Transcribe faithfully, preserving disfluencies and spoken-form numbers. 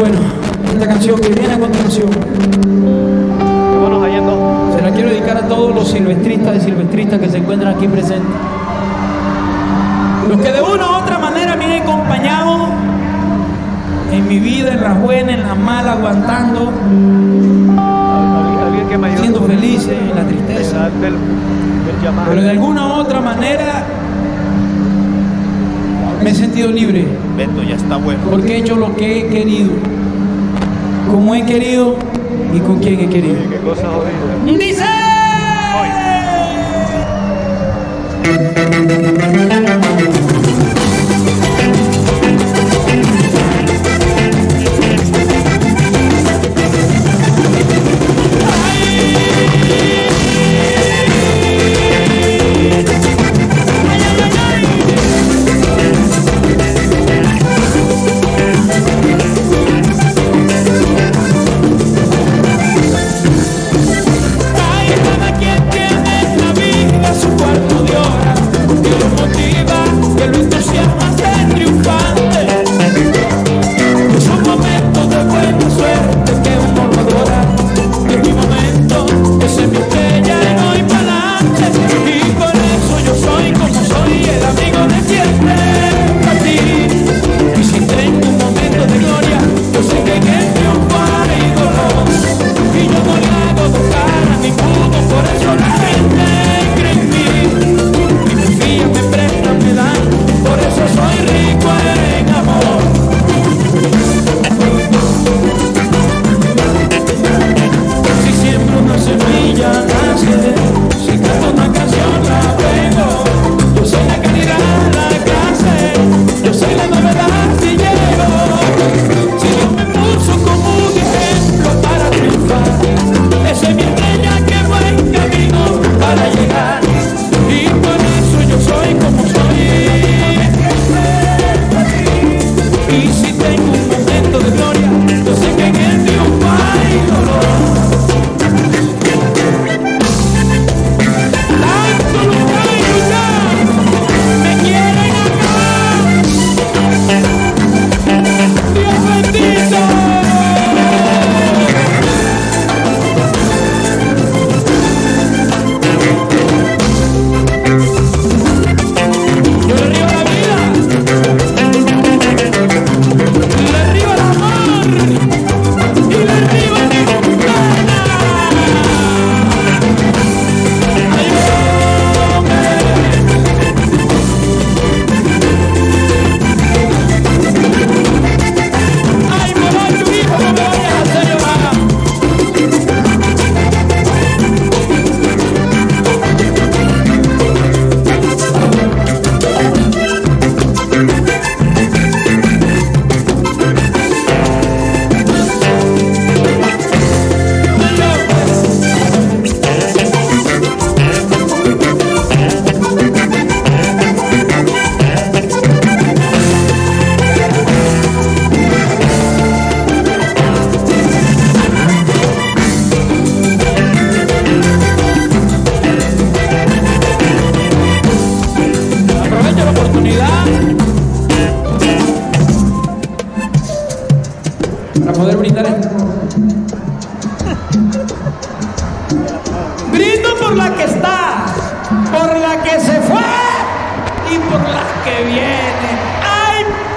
Bueno, esta canción que viene a continuación se la quiero dedicar a todos los silvestristas y silvestristas que se encuentran aquí presentes. Los que de una u otra manera me han acompañado en mi vida, en las buenas, en las malas, aguantando, siendo felices, en la tristeza. Pero de alguna u otra manera me he sentido libre. Beto, ya está bueno. Porque he hecho lo que he querido, como he querido y con quien he querido. Qué cosa horrible. ¡Dice! para poder brindar esto. Brindo por la que está, por la que se fue y por las que vienen. ¡Ay!